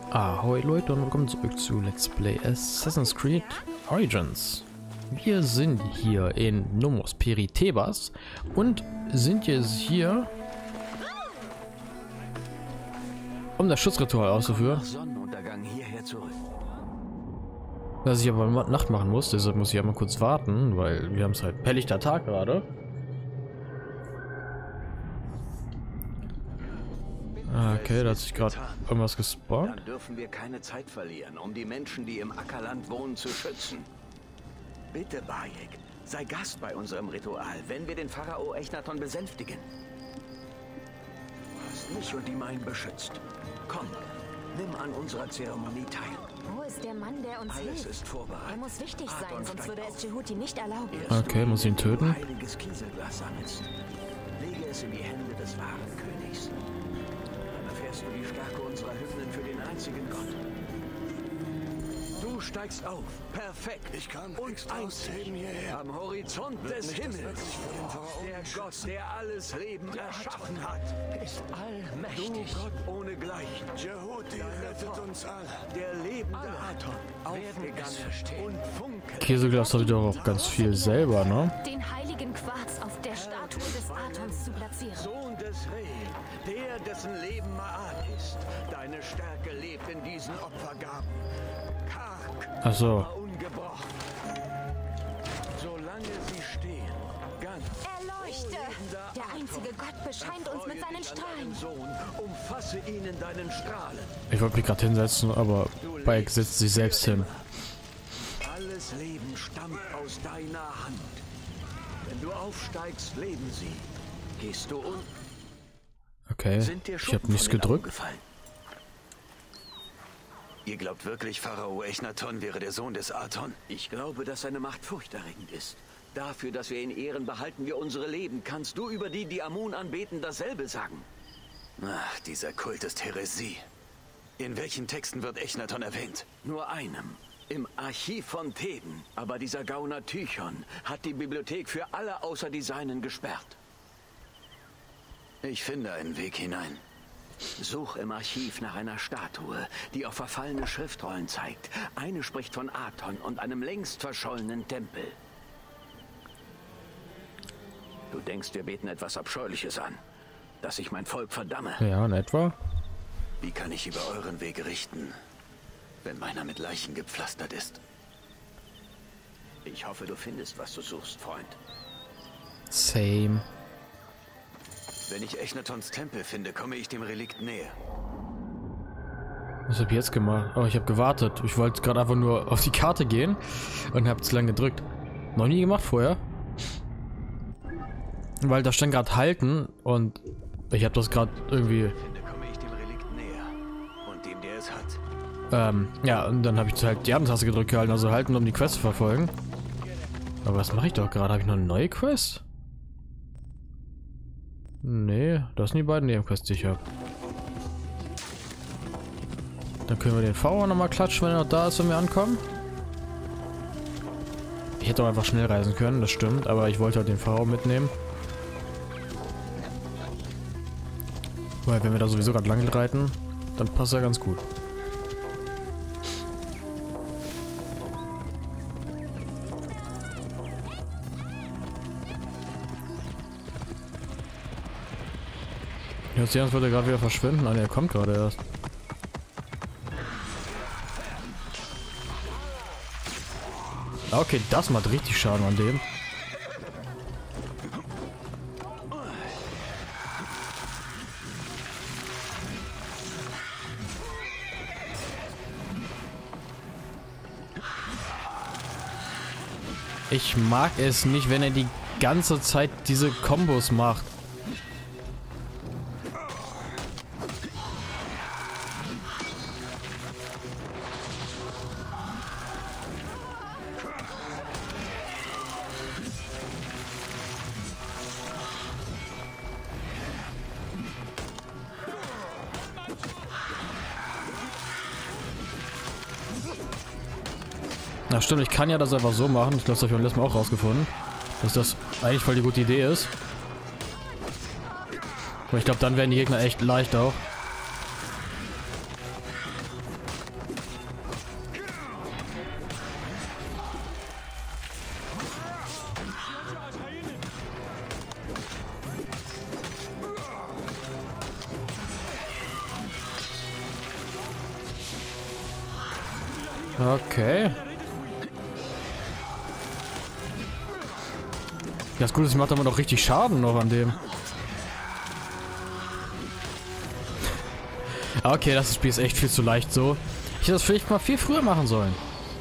Ahoi Leute und willkommen zurück zu Let's Play Assassin's Creed Origins. Wir sind hier in Nomos Peritebas und sind jetzt hier, um das Schutzritual auszuführen. Was ich aber Nacht machen muss, deshalb muss ich ja mal kurz warten, weil wir haben es halt helllichter Tag gerade. Okay, da hat sich gerade irgendwas gespawnt. Dann dürfen wir keine Zeit verlieren, um die Menschen, die im Ackerland wohnen, zu schützen. Bitte, Bayek, sei Gast bei unserem Ritual, wenn wir den Pharao Echnaton besänftigen. Du hast mich und die meinen beschützt. Komm, nimm an unserer Zeremonie teil. Wo ist der Mann, der uns Alles hilft? ist vorbereitet. Er muss wichtig sein, sonst würde es Jehuti nicht erlauben. Okay, muss ich ihn töten? Ein heiliges Kieselglas sammelst. Lege es in die Hände des wahren Königs. Dann erfährst du die Stärke unserer Hymnen für den einzigen Gott. Du steigst auf. Perfekt. Ich kann und extra einzig hierher. am Horizont des Himmels. Der Gott, der alles Leben erschaffen hat, ist allmächtig. Du Gott ohne Gleichen. Jehuti rettet uns alle. Der lebende Aton, aufgegangen und funkelnd. Käseglas hatte doch auch ganz viel selber, ne? Den heiligen Quarz auf der Statue des Atons zu platzieren. Sohn des Re, der dessen Leben Maat ist. Deine Stärke lebt in diesen Opfergaben. Karg, Ach so. aber ungebrochen. Solange sie stehen, ganz. Erleuchte! Der einzige Gott bescheint uns mit seinen Strahlen. Sohn, umfasse ihn in deinen Strahlen. Ich wollte mich gerade hinsetzen, aber Bayek setzt sich selbst hin. Alles Leben stammt aus deiner Hand. Wenn du aufsteigst, leben sie. Gehst du unten? Okay, Sind dir ich Schuppen habe nichts von den Augen gedrückt. gefallen? Ihr glaubt wirklich, Pharao Echnaton wäre der Sohn des Aton? Ich glaube, dass seine Macht furchterregend ist. Dafür, dass wir ihn ehren, behalten wir unsere Leben. Kannst du über die, die Amun anbeten, dasselbe sagen? Ach, dieser Kult ist Häresie. In welchen Texten wird Echnaton erwähnt? Nur einem. Im Archiv von Theben. Aber dieser Gauner Tychon hat die Bibliothek für alle außer die Seinen gesperrt. Ich finde einen Weg hinein. Such im Archiv nach einer Statue, die auf verfallene Schriftrollen zeigt. Eine spricht von Aton und einem längst verschollenen Tempel. Du denkst, wir beten etwas Abscheuliches an, dass ich mein Volk verdamme. Ja, in etwa. Wie kann ich über euren Weg richten, wenn meiner mit Leichen gepflastert ist? Ich hoffe, du findest, was du suchst, Freund. Same. Wenn ich Echnatons Tempel finde, komme ich dem Relikt näher. Was habe ich jetzt gemacht? Oh, ich habe gewartet. Ich wollte gerade einfach nur auf die Karte gehen und habe zu lange gedrückt. Noch nie gemacht vorher. Weil da stand gerade halten und ich habe das gerade irgendwie... Komme ich dem Relikt näher und dem, der es hat. Ja, und dann habe ich halt die andere Taste gedrückt gehalten, also halten, um die Quest zu verfolgen. Aber was mache ich doch gerade? Habe ich noch eine neue Quest? Nee, das sind die beiden Nebenquests, die ich habe. Dann können wir den V noch mal klatschen, wenn er noch da ist, wenn wir ankommen. Ich hätte auch einfach schnell reisen können, das stimmt, aber ich wollte halt den V mitnehmen. Weil wenn wir da sowieso gerade lang reiten, dann passt er ganz gut. Jetzt Jans wird er gerade wieder verschwinden. Ah, ne, er kommt gerade erst. Okay, das macht richtig Schaden an dem. Ich mag es nicht, wenn er die ganze Zeit diese Kombos macht. Na stimmt, ich kann ja das einfach so machen. Ich glaube, das habe ich beim letzten Mal auch rausgefunden. Dass das eigentlich voll die gute Idee ist. Aber ich glaube, dann werden die Gegner echt leicht auch. Okay. Ja, das Gute ist, macht aber noch richtig Schaden noch an dem. Okay, das Spiel ist echt viel zu leicht so. Ich hätte das vielleicht mal viel früher machen sollen.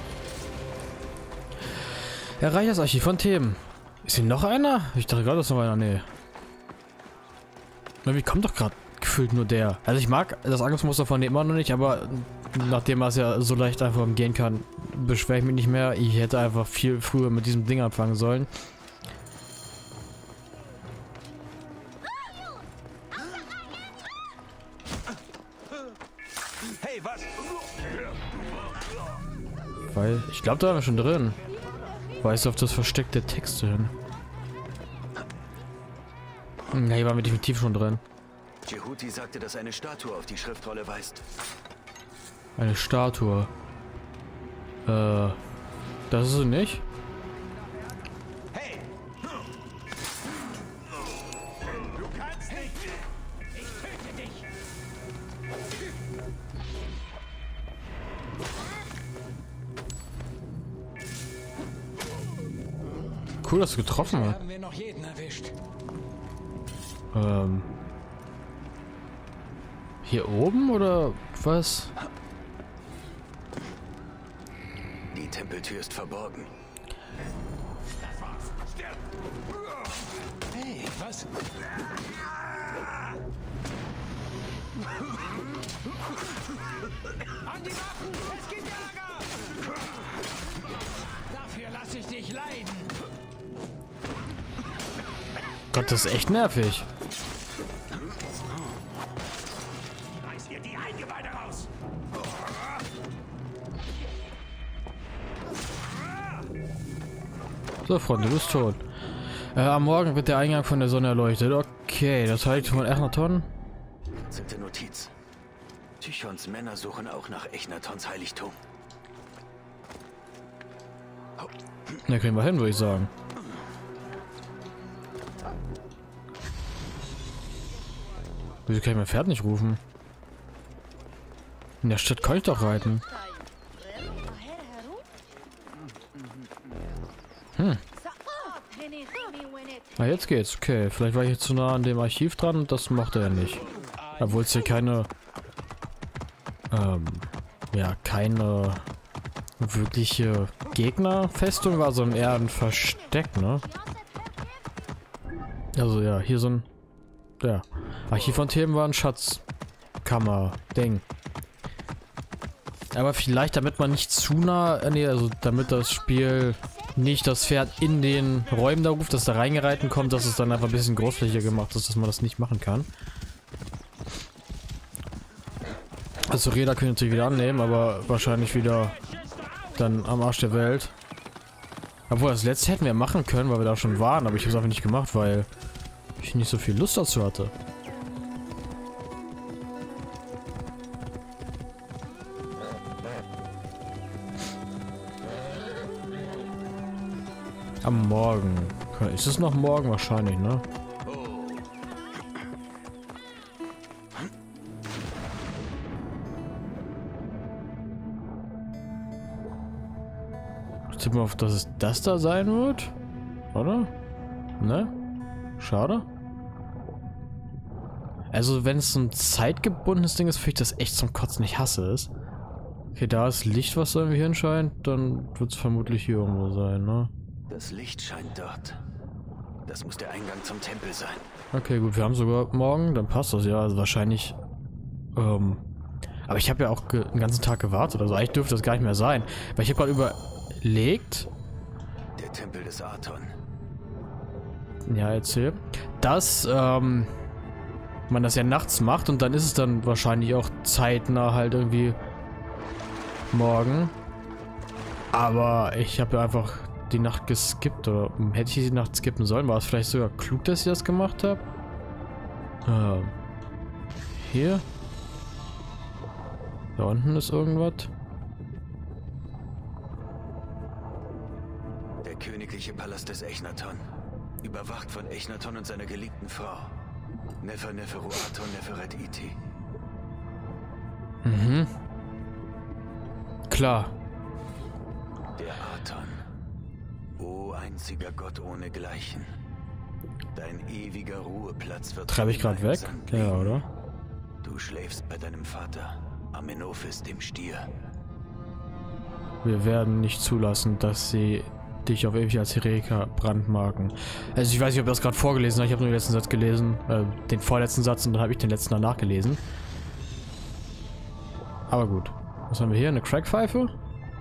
Erreiche das Archiv von Themen. Ist hier noch einer? Ich dachte gerade, das ist noch einer. Nee. Na, wie kommt doch gerade gefühlt nur der? Also ich mag das Angriffsmuster von dem immer noch nicht, aber nachdem man es ja so leicht einfach umgehen kann, beschwere ich mich nicht mehr. Ich hätte einfach viel früher mit diesem Ding anfangen sollen. Hey, was? Weil, ich glaube, da war schon drin. Weißt du, auf das versteckte Texte hin? Ja, hier war mir definitiv schon drin. Jehuti sagte, dass eine Statue auf die Schriftrolle weist. Eine Statue. Das ist sie nicht? Hey! Du kannst nicht! Ich töte dich! Cool, dass du getroffen hast. Haben wir noch jeden erwischt? Hier oben oder was? Die Tempeltür ist verborgen. Das war's. Stirb! Hey, was? An die Waffen! Es gibt Ärger! Dafür lasse ich dich leiden! Gott, das ist echt nervig. Reiß ihr die Eingeweide raus! So, Freunde, du bist tot. Am Morgen wird der Eingang von der Sonne erleuchtet. Okay, das heißt von Echnaton. 10. Notiz. Tychons Männer suchen auch nach Echnatons Heiligtum. Da kriegen wir hin, würde ich sagen. Wieso kann ich mein Pferd nicht rufen? In der Stadt kann ich doch reiten. Ah, jetzt geht's. Okay, vielleicht war ich jetzt zu nah an dem Archiv dran und das mochte er nicht. Obwohl es hier keine... ja, keine wirkliche Gegnerfestung war, sondern eher ein Versteck, ne? Also ja, hier so ein... Ja. Archiv von Themen war ein Schatzkammer-Ding. Aber vielleicht, damit man nicht zu nah... Nee, also damit das Spiel nicht das Pferd in den Räumen da ruft, dass da reingereiten kommt, dass es dann einfach ein bisschen großflächiger gemacht ist, dass man das nicht machen kann. Also Räder können natürlich wieder annehmen, aber wahrscheinlich wieder dann am Arsch der Welt. Obwohl, das letzte hätten wir machen können, weil wir da schon waren, aber ich habe es einfach nicht gemacht, weil ich nicht so viel Lust dazu hatte. Am Morgen. Ist es noch morgen? Wahrscheinlich, ne? Ich tippe mal auf, dass es das da sein wird. Oder? Ne? Schade. Also, wenn es so ein zeitgebundenes Ding ist, finde ich das echt zum Kotzen. Ich hasse es. Okay, da ist Licht, was da irgendwie hinscheint. Dann wird es vermutlich hier irgendwo sein, ne? Das Licht scheint dort. Das muss der Eingang zum Tempel sein. Okay, gut, wir haben sogar morgen, dann passt das ja. Also wahrscheinlich. Aber ich habe ja auch den ganzen Tag gewartet. Also eigentlich dürfte das gar nicht mehr sein. Weil ich habe gerade überlegt. Der Tempel des Aton. Ja, erzähl. Dass man das ja nachts macht und dann ist es dann wahrscheinlich auch zeitnah halt irgendwie morgen. Aber ich habe ja einfach die Nacht geskippt, oder hätte ich die Nacht skippen sollen? War es vielleicht sogar klug, dass ich das gemacht habe? Hier? Da unten ist irgendwas. Der königliche Palast des Echnaton. Überwacht von Echnaton und seiner geliebten Frau. Nefer Neferu Aton Neferet Iti. Mhm. Klar. Der Aton. O einziger Gott ohnegleichen. Dein ewiger Ruheplatz wird... Treibe ich gerade weg? Ja, oder? Du schläfst bei deinem Vater, Amenophis, dem Stier. Wir werden nicht zulassen, dass sie dich auf ewig als Heretiker brandmarken. Also ich weiß nicht, ob ich das gerade vorgelesen habe. Ich habe nur den letzten Satz gelesen. Den vorletzten Satz und dann habe ich den letzten danach gelesen. Aber gut. Was haben wir hier? Eine Crackpfeife?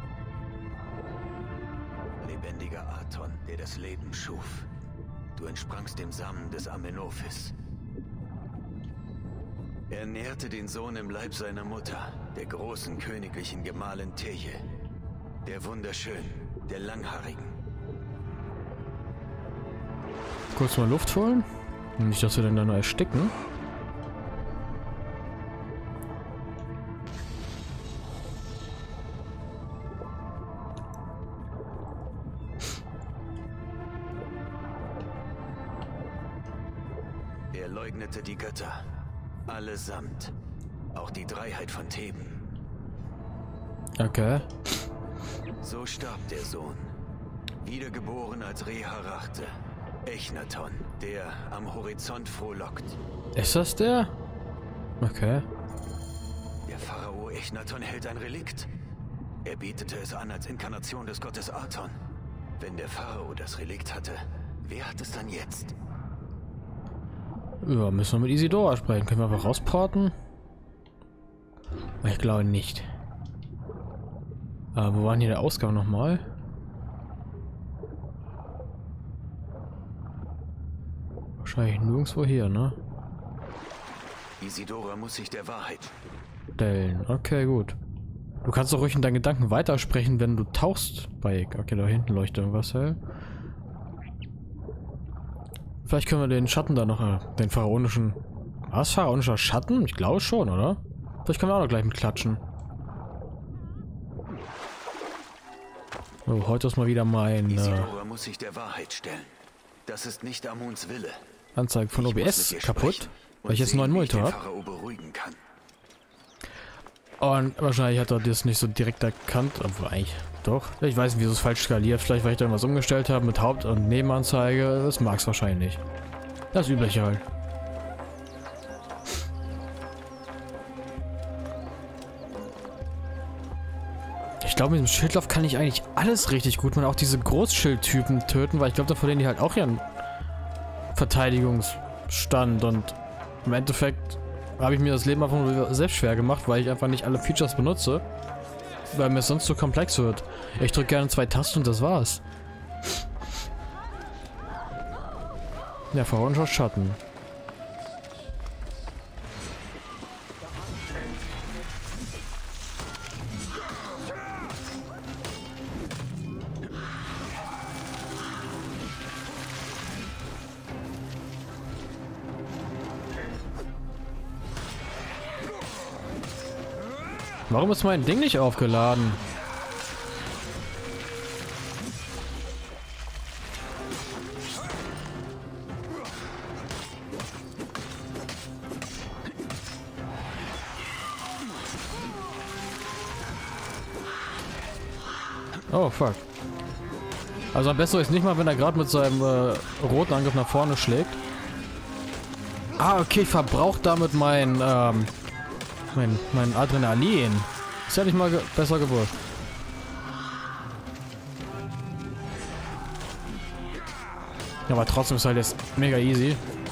Lebendiger Aton, der das Leben schuf. Du entsprangst dem Samen des Amenophis. Er nährte den Sohn im Leib seiner Mutter, der großen königlichen Gemahlin Teje. Der wunderschön, der langhaarigen. Kurz mal Luft holen. Nicht, dass wir dann da nur ersticken. Er leugnete die Götter. Allesamt. Auch die Dreiheit von Theben. Okay. So starb der Sohn. Wiedergeboren als Reharachte. Echnaton, der am Horizont frohlockt. Ist das der? Okay. Der Pharao Echnaton hält ein Relikt. Er betete es an als Inkarnation des Gottes Aton. Wenn der Pharao das Relikt hatte, wer hat es dann jetzt? Ja, müssen wir mit Isidora sprechen. Können wir einfach rausporten? Ich glaube nicht. Wo war denn hier der Ausgang nochmal? Wahrscheinlich nirgendwo hier, ne? Isidora muss sich der Wahrheit stellen. Okay, gut. Du kannst doch ruhig in deinen Gedanken weitersprechen, wenn du tauchst. Okay, da hinten leuchtet irgendwas hell. Vielleicht können wir den Schatten da noch, den pharaonischen... Was? Pharaonischer Schatten? Ich glaube schon, oder? Vielleicht können wir auch noch gleich mit klatschen. Oh, heute ist mal wieder mein Isidora muss sich der Wahrheit stellen. Das ist nicht Amuns Wille. Anzeige von OBS kaputt, weil ich jetzt einen neuen Monitor habe. Und wahrscheinlich hat er das nicht so direkt erkannt, obwohl eigentlich doch. Ich weiß nicht, wieso es falsch skaliert. Vielleicht, weil ich da irgendwas umgestellt habe mit Haupt- und Nebenanzeige. Das mag es wahrscheinlich nicht. Das Übliche halt. Ich glaube, mit dem Schildlauf kann ich eigentlich alles richtig gut. Man auch diese Großschildtypen töten, weil ich glaube, da verlieren die halt auch ihren Verteidigungsstand. Und im Endeffekt habe ich mir das Leben einfach nur selbst schwer gemacht, weil ich einfach nicht alle Features benutze. Weil mir es sonst so komplex wird. Ich drücke gerne 2 Tasten und das war's. Ja, pharaonischer Schatten. Warum ist mein Ding nicht aufgeladen? Oh, fuck. Also am besten ist nicht mal, wenn er gerade mit seinem roten Angriff nach vorne schlägt. Ah, okay, ich verbrauche damit mein Adrenalin. Ist ja nicht mal besser gewusst. Ja, aber trotzdem ist halt jetzt mega easy.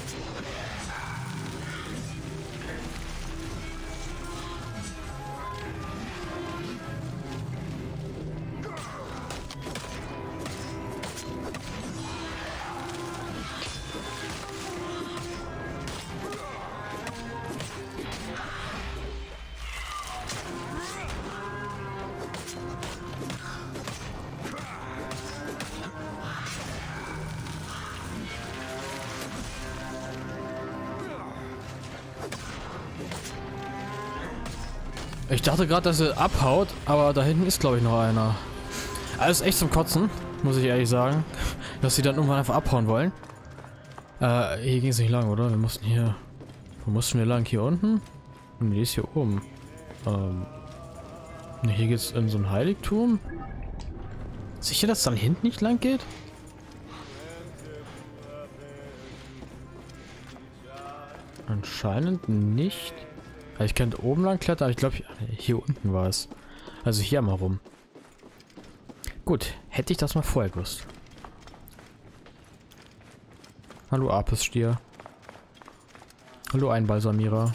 Ich dachte gerade, dass er abhaut, aber da hinten ist, glaube ich, noch einer. Alles echt zum Kotzen, muss ich ehrlich sagen. Dass sie dann irgendwann einfach abhauen wollen. Hier ging es nicht lang, oder? Wir mussten hier... Wo mussten wir lang? Hier unten? Nee, ist hier oben. Hier geht's in so ein Heiligtum. Sicher, dass es dann hinten nicht lang geht? Anscheinend nicht. Also ich könnte oben lang klettern, aber ich glaube, hier unten war es. Also hier mal rum. Gut, hätte ich das mal vorher gewusst. Hallo Apis-Stier. Hallo Einbalsamierer.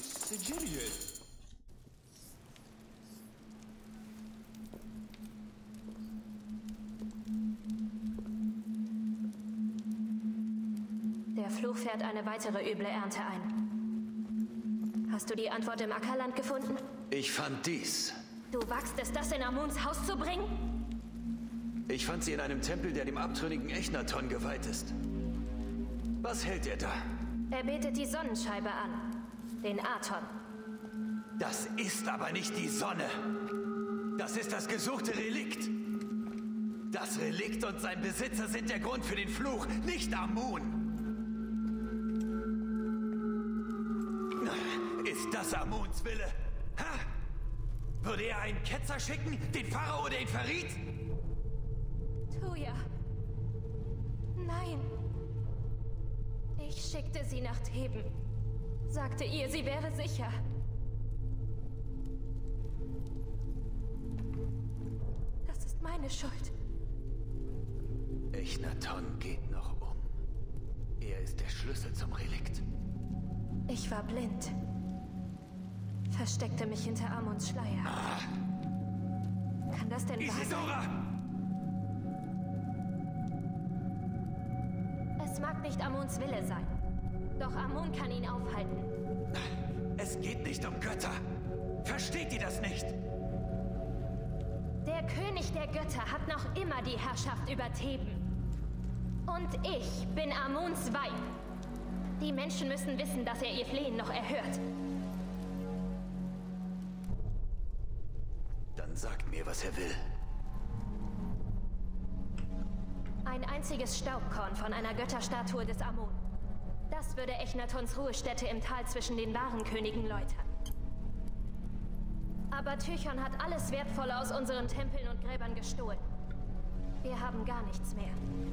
Der Fluch fährt eine weitere üble Ernte ein. Hast du die Antwort im Ackerland gefunden? Ich fand dies. Du wagst es, das in Amuns Haus zu bringen? Ich fand sie in einem Tempel, der dem abtrünnigen Echnaton geweiht ist. Was hält er da? Er betet die Sonnenscheibe an. Den Aton. Das ist aber nicht die Sonne. Das ist das gesuchte Relikt. Das Relikt und sein Besitzer sind der Grund für den Fluch, nicht Amun. Ist das Amuns Wille? Ha? Würde er einen Ketzer schicken, den Pharao, der ihn verriet? Tuya. Nein. Ich schickte sie nach Theben. Sagte ihr, sie wäre sicher. Das ist meine Schuld. Echnaton geht noch um. Er ist der Schlüssel zum Relikt. Ich war blind. Versteckte mich hinter Amuns Schleier. Kann das denn wahr Isidora! sein? Es mag nicht Amuns Wille sein. Doch Amun kann ihn aufhalten. Es geht nicht um Götter. Versteht ihr das nicht? Der König der Götter hat noch immer die Herrschaft über Theben. Und ich bin Amuns Weib. Die Menschen müssen wissen, dass er ihr Flehen noch erhört. Dann sagt mir, was er will. Ein einziges Staubkorn von einer Götterstatue des Amun. Das würde Echnatons Ruhestätte im Tal zwischen den wahren Königen läutern. Aber Tychon hat alles Wertvolle aus unseren Tempeln und Gräbern gestohlen. Wir haben gar nichts mehr.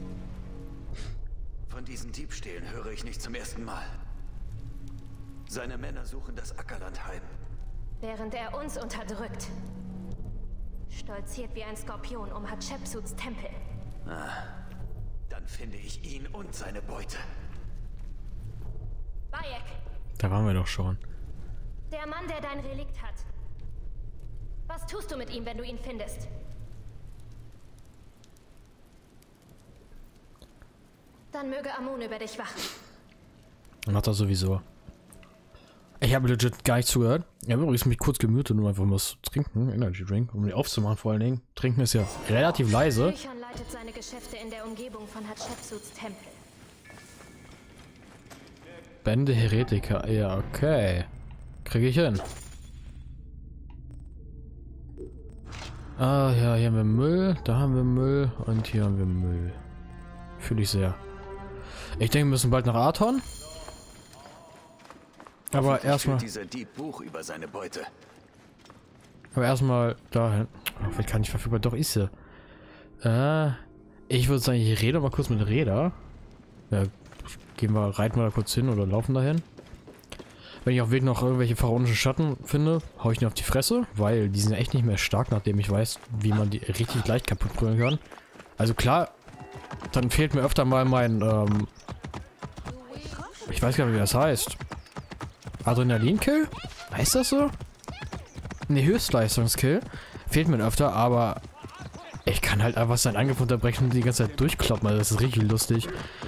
Von diesen Diebstählen höre ich nicht zum ersten Mal. Seine Männer suchen das Ackerland heim. Während er uns unterdrückt. Stolziert wie ein Skorpion um Hatschepsuts Tempel. Dann finde ich ihn und seine Beute. Bayek, Da waren wir doch schon. der Mann, der dein Relikt hat. Was tust du mit ihm, wenn du ihn findest? Dann möge Amun über dich wachen. Macht er sowieso. Ich habe legit gar nicht zugehört. Ich habe übrigens mich kurz gemutet, um einfach was zu trinken. Energy Drink, um die aufzumachen vor allen Dingen. Trinken ist ja relativ leise. Tychon leitet seine Geschäfte in der Umgebung von Hatschepsuts Tempel. Bände Heretiker. Ja, okay. Kriege ich hin. Ah, ja, hier haben wir Müll. Da haben wir Müll. Und hier haben wir Müll. Fühle ich sehr. Ich denke, wir müssen bald nach Aton. Aber erstmal. Dieser Dieb Buch über seine Beute. Aber erstmal dahin. Oh, vielleicht kann ich verfügbar. Doch, ist sie. Ich würde sagen, ich rede mal kurz mit Reda. Ja, reiten wir da kurz hin oder laufen dahin. Wenn ich auf dem Weg noch irgendwelche pharaonischen Schatten finde, hau ich ihn auf die Fresse, weil die sind echt nicht mehr stark, nachdem ich weiß, wie man die richtig leicht kaputt prügeln kann. Also klar, dann fehlt mir öfter mal mein, ich weiß gar nicht, wie das heißt. Adrenalin-Kill? Heißt das so? Ne, Höchstleistungskill. Fehlt mir öfter, aber ich kann halt einfach seinen Angriff unterbrechen und die ganze Zeit durchkloppen, also das ist richtig lustig.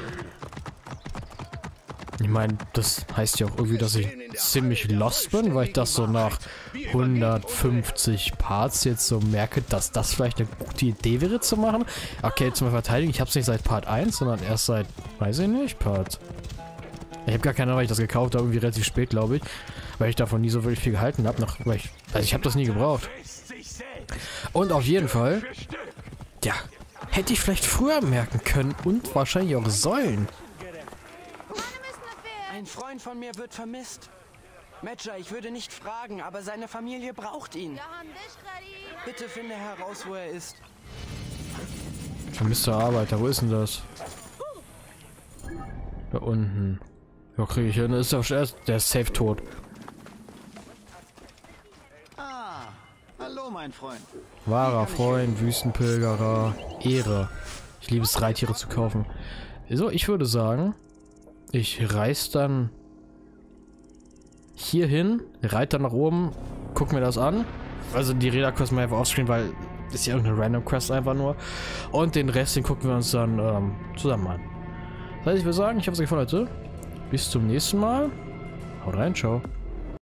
Ich meine, das heißt ja auch irgendwie, dass ich ziemlich lost bin, weil ich das so nach 150 Parts jetzt so merke, dass das vielleicht eine gute Idee wäre zu machen. Okay, zum Verteidigen, ich habe es nicht seit Part 1, sondern erst seit, weiß ich nicht, Part... Ich habe gar keine Ahnung, weil ich das gekauft habe, irgendwie relativ spät, glaube ich. Weil ich davon nie so wirklich viel gehalten habe. Also ich habe das nie gebraucht. Und auf jeden Fall, ja, hätte ich vielleicht früher merken können und wahrscheinlich auch sollen. Ein Freund von mir wird vermisst. Medja, ich würde nicht fragen, aber seine Familie braucht ihn. Bitte finde heraus, wo er ist. Vermisster Arbeiter, wo ist denn das? Da unten. Ja, kriege ich hin. Ist doch erst, der ist safe tot. Ah, hallo mein Freund. Wahrer Freund, Wüstenpilgerer, Ehre. Ich liebe es, Reittiere zu kaufen. So, ich würde sagen, ich reise dann hier hin, reite dann nach oben, guck mir das an. Also die Räderquest mal einfach offscreen, weil das ist ja irgendeine Random Quest einfach nur. Und den Rest, den gucken wir uns dann zusammen an. Das heißt, ich würde sagen, ich habe es gefallen, Leute. Bis zum nächsten Mal. Haut rein, ciao.